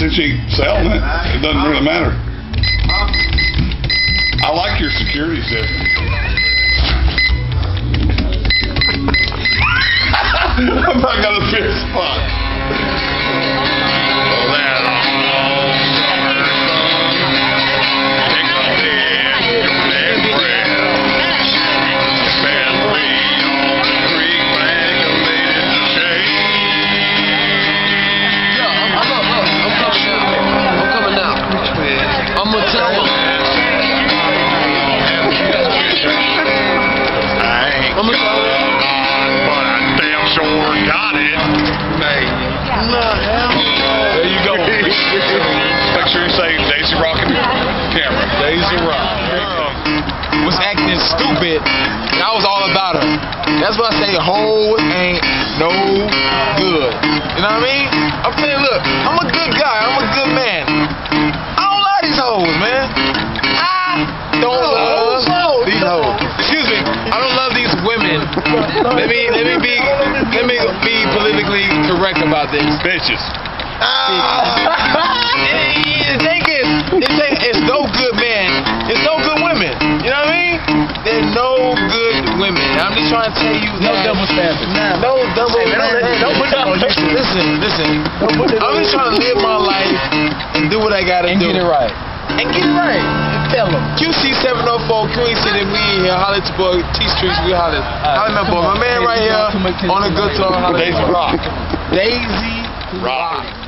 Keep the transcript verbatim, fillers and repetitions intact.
since you ain't selling it, it doesn't really matter. I like your security system. I got a fifth spot. There you go. Make sure you say Daisy rocking the camera. Daisy Rock. Was acting stupid, and I was all about her. That's why I say hoe ain't no good. You know what I mean? I'm saying, look, I'm a good guy. I'm a good man. I don't like these hoes, man. I don't love these hoes. Excuse me. I don't love these women. Let me let me be let me be politically correct about this. Bitches. Ah, it, take it. It's, it's no good men. It's no good women. You know what I mean? There's no good women. I'm just trying to tell you No that. double standards. Nah, no double Hey, man, standards. don't put that on YouTube. Listen, listen. Don't put that I'm on just trying to live my life and do what I gotta And do. get it right. And get it right. Tell them. Q C seven oh four, Queen City, we in here, holla at your boy, T Streets, we holla. Holla at my boy, my man right here on the guitar, holla. Daisy Rock. Daisy Rock.